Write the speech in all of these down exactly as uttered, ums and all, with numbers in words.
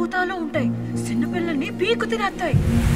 మోతాలో ఉంటాయి. చిన్నపిల్లల్ని పీకు తినేస్తాయి.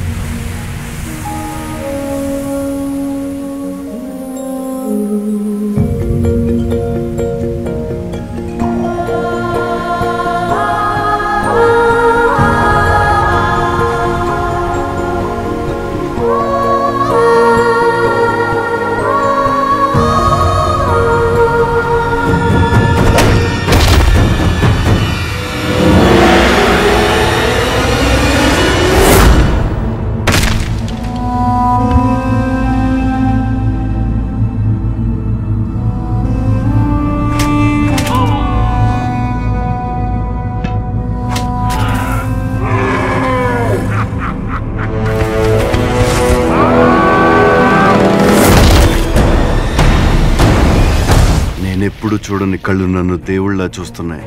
నేనెప్పుడు చూడని కళ్ళు నన్ను దేవుళ్ళ చూస్తున్నాయి.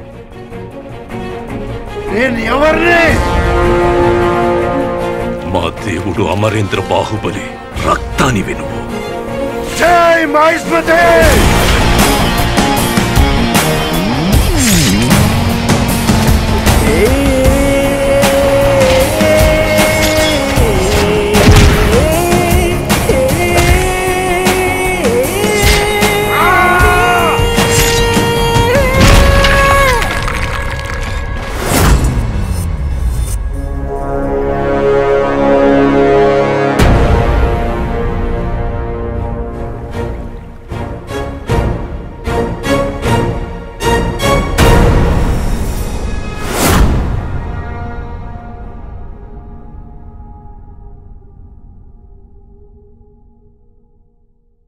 నేను ఎవరిని? మా దేవుడు అమరేంద్ర బాహుబలి. రక్తాన్ని వినువు. జై మహేశ్వరి.